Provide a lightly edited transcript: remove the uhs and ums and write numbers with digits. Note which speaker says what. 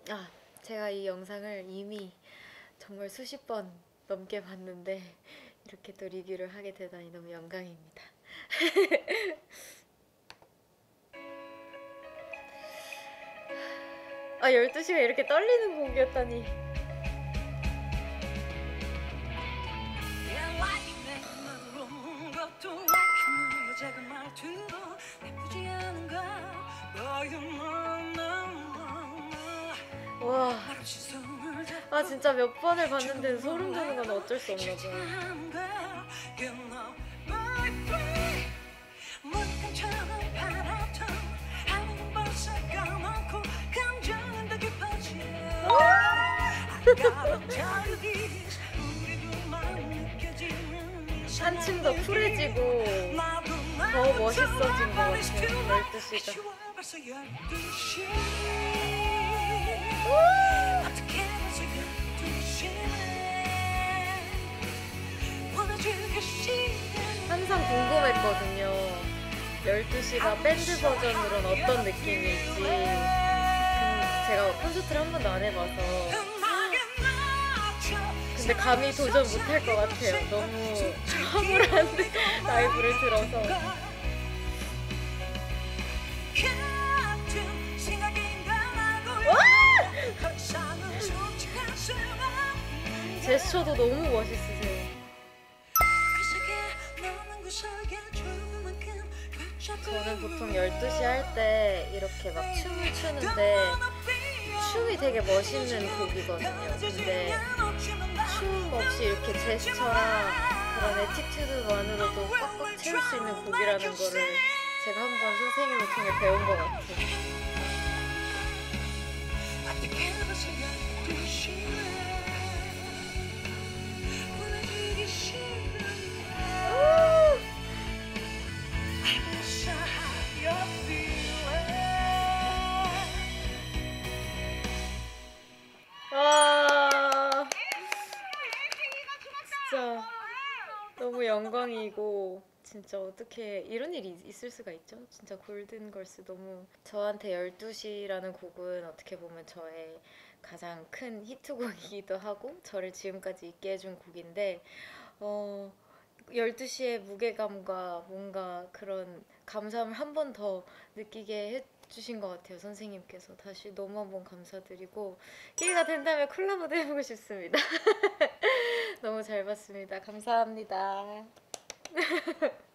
Speaker 1: 아, 제가 이 영상을 이미 정말 수십 번 넘게 봤는데 이렇게 또 리뷰를 하게 되다니 너무 영광입니다. 아, 12시가 이렇게 떨리는 곡이었다니. 와, 아 진짜 몇 번을 봤는데 소름 돋는 건 어쩔 수 없나 봐. 한층 더 쿨해지고 더 멋있어진 것 같아요. 12시가. 항상 궁금했거든요. 12시가 밴드 버전으로는 어떤 느낌일지. 제가 콘서트를 한 번도 안 해봐서. 근데 감히 도전 못할 것 같아요. 너무 황홀한 라이브를 들어서. 제스처도 너무 멋있으세요. 저는 보통 12시 할 때 이렇게 막 춤을 추는데 춤이 되게 멋있는 곡이거든요. 근데 춤 없이 이렇게 제스처랑 그런 애티튜드만으로도 꽉꽉 채울 수 있는 곡이라는 거를 제가 한번 선생님을 통해 배운 것 같아요. 와, 진짜 너무 영광이고, 진짜 어떻게 이런 일이 있을 수가 있죠? 진짜 골든걸스 너무. 저한테 12시라는 곡은 어떻게 보면 저의 가장 큰 히트곡이기도 하고 저를 지금까지 있게 해준 곡인데 12시의 무게감과 뭔가 그런 감사함을 한 번 더 느끼게 해주신 것 같아요. 선생님께서. 다시 너무 한번 감사드리고, 기회가 된다면 콜라보도 해보고 싶습니다. 너무 잘 봤습니다. 감사합니다.